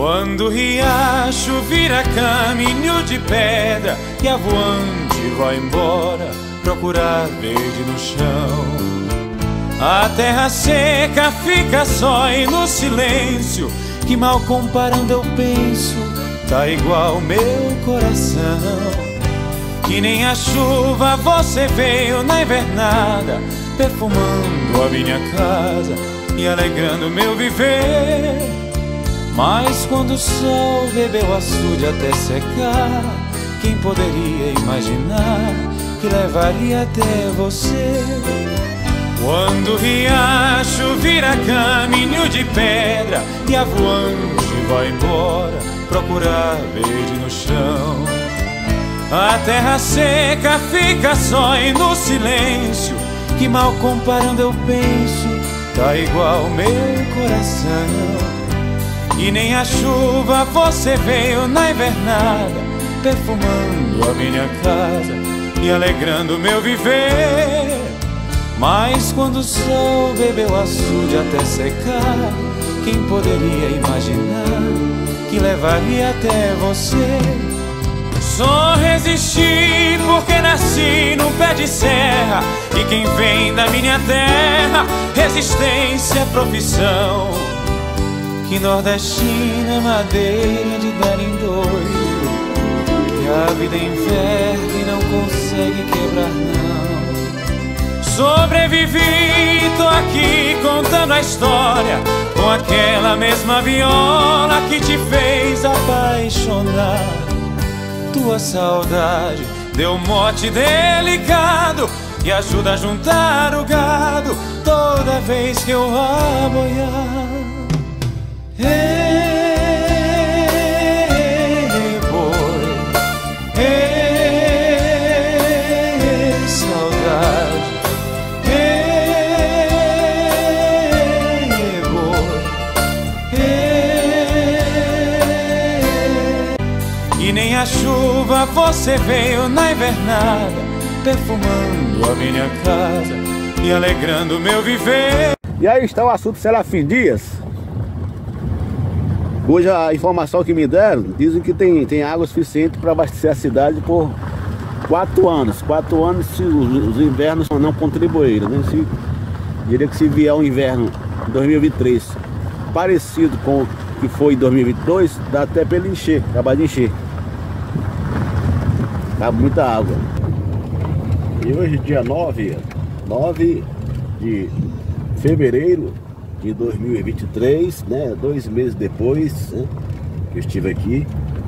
Quando o riacho vira caminho de pedra e a voante vai embora procurar verde no chão, a terra seca fica só e no silêncio, que mal comparando eu penso, tá igual meu coração. Que nem a chuva você veio na invernada, perfumando a minha casa e alegrando meu viver. Mas quando o sol bebeu o açude até secar, quem poderia imaginar que levaria até você? Quando o riacho vira caminho de pedra e a voante vai embora procurar verde no chão, a terra seca fica só e no silêncio, que mal comparando eu penso, tá igual meu coração. E nem a chuva você veio na invernada, perfumando a minha casa e alegrando meu viver. Mas quando o sol bebeu o açude até secar, quem poderia imaginar que levaria até você? Só resisti porque nasci num pé de serra, e quem vem da minha terra, resistência é profissão. Que nordestina é madeira de dar em doido, que a vida é inverno e não consegue quebrar não. Sobrevivi, tô aqui contando a história, com aquela mesma viola que te fez apaixonar. Tua saudade deu um mote delicado e ajuda a juntar o gado toda vez que eu aboiar. Ei, boi, ei, saudade, ei, boi, ei. E nem a chuva você veio na invernada, perfumando a minha casa e alegrando meu viver. E aí está o assunto Serafim Dias. Hoje a informação que me deram, dizem que tem água suficiente para abastecer a cidade por 4 anos. 4 anos se os invernos não contribuírem, né? Diria que se vier um inverno em 2023 parecido com o que foi em 2022, dá até para ele encher, acabar de encher. Tá muita água. E hoje dia 9 de fevereiro de 2023, né? 2 meses depois, né, que eu estive aqui.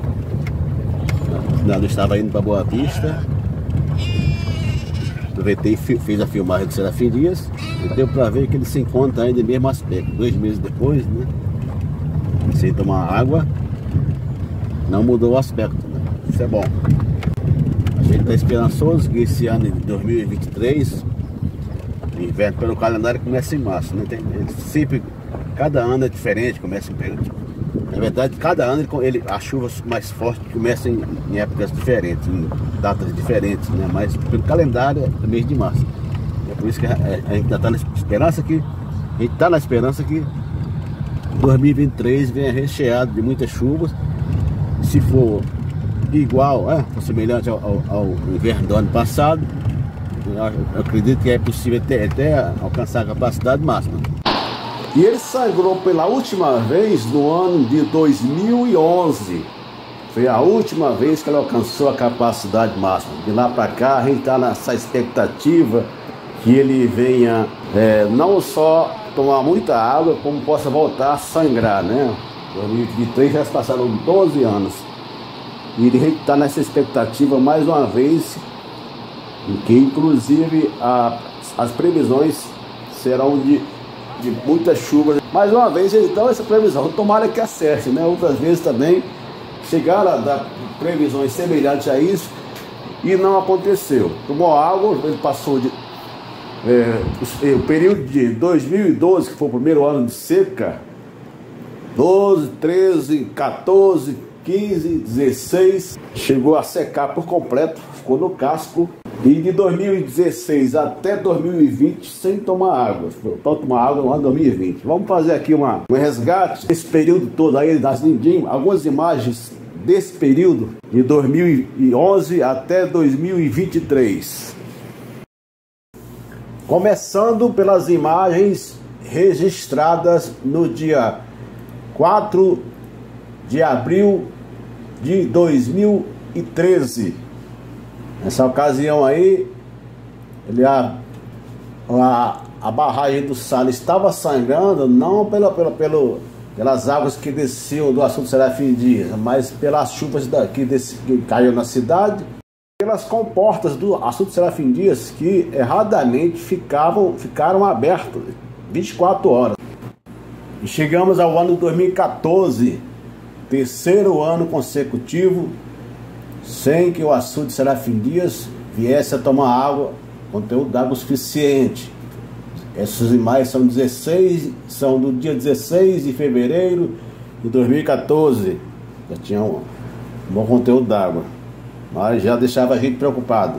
Eu estava indo para Boa Vista. Aproveitei e fiz a filmagem do Serafim Dias e deu para ver que ele se encontra ainda no mesmo aspecto. 2 meses depois, né? Sem tomar água, não mudou o aspecto, né? Isso é bom. A gente está esperançoso que esse ano de 2023, o inverno pelo calendário começa em março, né? Sempre, cada ano é diferente, começa em período. Na verdade, cada ano a chuva mais forte começa em épocas diferentes, em datas diferentes, né? Mas pelo calendário é no mês de março. É por isso que a gente está na esperança que 2023 venha recheado de muitas chuvas. Se for igual, semelhante ao inverno do ano passado, eu acredito que é possível até alcançar a capacidade máxima. E ele sangrou pela última vez no ano de 2011. Foi a última vez que ele alcançou a capacidade máxima. De lá para cá, a gente está nessa expectativa que ele venha não só tomar muita água, como possa voltar a sangrar, né? 2023 já se passaram 12 anos. E a gente está nessa expectativa mais uma vez, em que inclusive as previsões serão de muitas chuvas. Mais uma vez eles dão essa previsão, tomara que acerte, né? Outras vezes também chegaram a dar previsões semelhantes a isso e não aconteceu. Tomou água, ele passou o período de 2012, que foi o primeiro ano de seca, 12, 13, 14, 15, 16, chegou a secar por completo, ficou no casco. E de 2016 até 2020 sem tomar água. Para tomar água no ano 2020. Vamos fazer aqui um resgate desse período todo aí, algumas imagens desse período de 2011 até 2023. Começando pelas imagens registradas no dia 4 de abril de 2013. Nessa ocasião aí, a barragem do Salles estava sangrando, não pelas águas que desciam do Açude Serafim Dias, mas pelas chuvas que caiu na cidade, pelas comportas do Açude Serafim Dias, que erradamente ficaram abertas 24 horas. E chegamos ao ano de 2014, terceiro ano consecutivo, sem que o Açude Serafim Dias viesse a tomar água, conteúdo d'água suficiente. Essas imagens são do dia 16 de fevereiro de 2014. Já tinha um bom conteúdo d'água, mas já deixava a gente preocupado.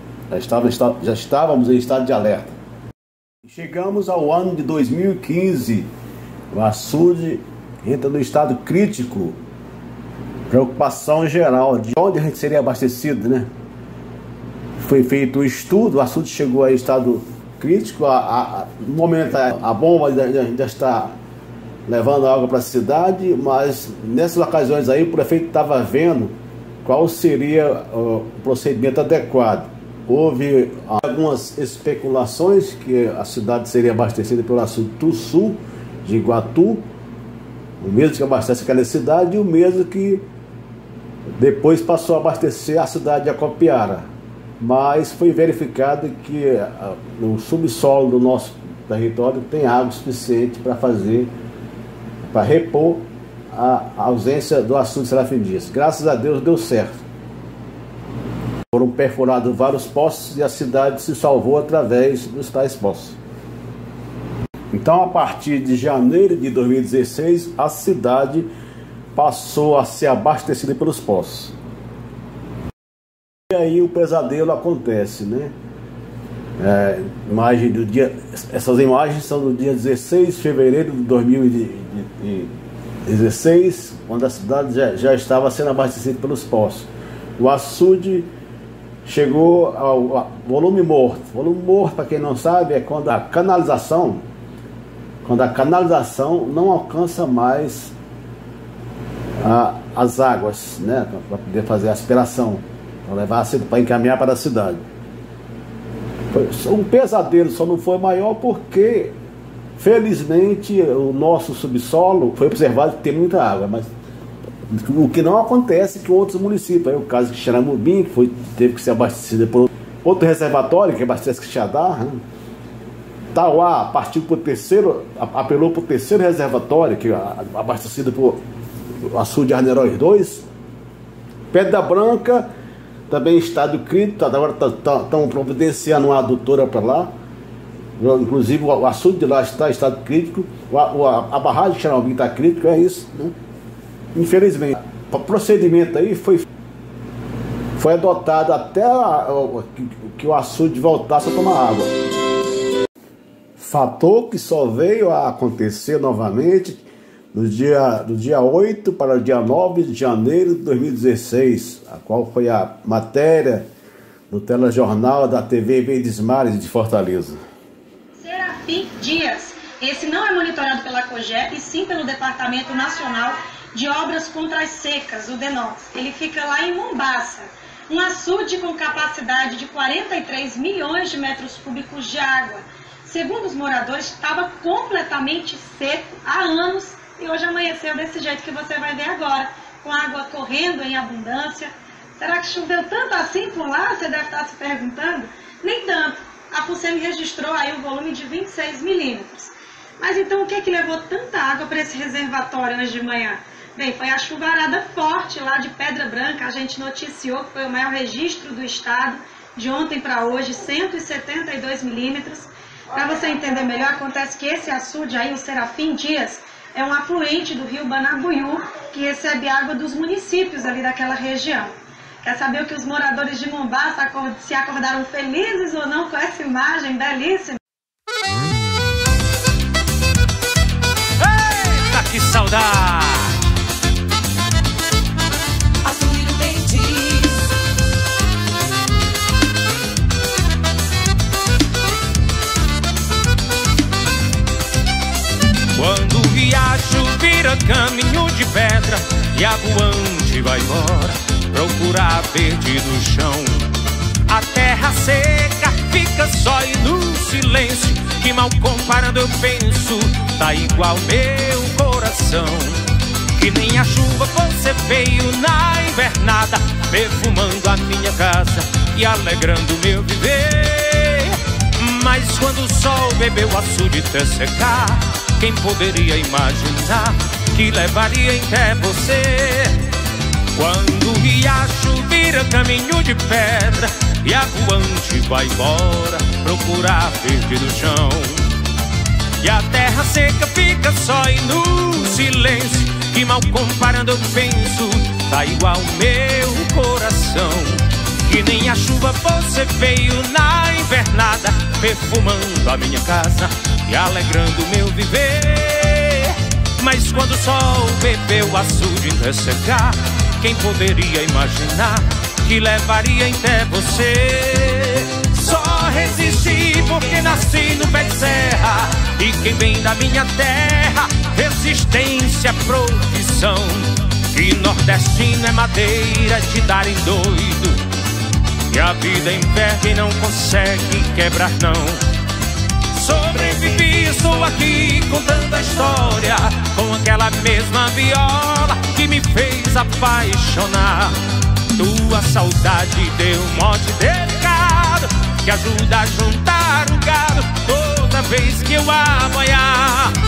Já estávamos em estado de alerta. Chegamos ao ano de 2015. O açude entra no estado crítico. Preocupação geral de onde a gente seria abastecido, né? Foi feito um estudo, o açude chegou a estado crítico. No momento a bomba ainda está levando água para a cidade, mas nessas ocasiões aí o prefeito estava vendo qual seria o procedimento adequado. Houve algumas especulações que a cidade seria abastecida pelo açude Tussul de Iguatu, o mesmo que abastece aquela cidade e o mesmo que depois passou a abastecer a cidade de Acopiara. Mas foi verificado que no subsolo do nosso território tem água suficiente para repor a ausência do açude Serafim Dias. Graças a Deus deu certo. Foram perfurados vários poços e a cidade se salvou através dos tais poços. Então, a partir de janeiro de 2016, a cidade passou a ser abastecida pelos poços. E aí o pesadelo acontece, né? Essas imagens são do dia 16 de fevereiro de 2016, quando a cidade já estava sendo abastecida pelos poços. O açude chegou ao volume morto. Volume morto, para quem não sabe, é quando a canalização não alcança mais as águas, né, para poder fazer a aspiração, para encaminhar para a cidade. Um pesadelo só não foi maior porque, felizmente, o nosso subsolo foi observado que tem muita água, mas o que não acontece com outros municípios. Aí o caso de Xaramubim, que teve que ser abastecida por outro reservatório que abastece Quixadá, né? Tauá apelou para o terceiro reservatório, que é abastecido por açude de Arneróis 2. Pedra Branca também em estado crítico, agora estão providenciando uma adutora para lá. Inclusive o açude de lá está em estado crítico, a barragem de Xaramubim está crítica, é isso, né? Infelizmente, o procedimento aí foi adotado até que o açude voltasse a tomar água. Fator que só veio a acontecer novamente do dia 8 para o dia 9 de janeiro de 2016, a qual foi a matéria no telejornal da TV Verdes Mares de Fortaleza. Serafim Dias. Esse não é monitorado pela COGEP, e sim pelo Departamento Nacional de Obras contra as Secas, o DENOS. Ele fica lá em Mombaça, um açude com capacidade de 43 milhões de metros cúbicos de água. Segundo os moradores, estava completamente seco há anos e hoje amanheceu desse jeito que você vai ver agora, com água correndo em abundância. Será que choveu tanto assim por lá? Você deve estar se perguntando. Nem tanto. A FUNSEMI registrou aí um volume de 26 milímetros. Mas então o que é que levou tanta água para esse reservatório hoje de manhã? Bem, foi a chuvarada forte lá de Pedra Branca. A gente noticiou que foi o maior registro do estado de ontem para hoje, 172 milímetros. Para você entender melhor, acontece que esse açude aí, o Serafim Dias, é um afluente do rio Banabuiú, que recebe água dos municípios ali daquela região. Quer saber o que os moradores de Mombaça se acordaram felizes ou não com essa imagem belíssima? Eita, que saudade! Quando o riacho vira caminho de pedra e a voante vai embora procurar verde no chão, a terra seca fica só e no silêncio, que mal comparando eu penso, tá igual meu coração. Que nem a chuva você veio na invernada, perfumando a minha casa e alegrando meu viver. Mas quando o sol bebeu o açude até secar, quem poderia imaginar que levaria até você? Quando o riacho vira caminho de pedra e a voante vai embora procurar verde do chão, e a terra seca fica só e no silêncio, que mal comparando eu penso, tá igual meu coração. Que nem a chuva você veio na invernada, perfumando a minha casa e alegrando meu viver. Mas quando o sol bebeu o açude até secar, quem poderia imaginar que levaria até você? Só resisti porque nasci no pé de serra, e quem vem da minha terra, resistência, profissão. Que nordestino é madeira de dar em doido, e a vida enverga e não consegue quebrar não. Sobrevivi, estou aqui contando a história, com aquela mesma viola que me fez apaixonar. Tua saudade deu um mote delicado, que ajuda a juntar o gado toda vez que eu aboiar.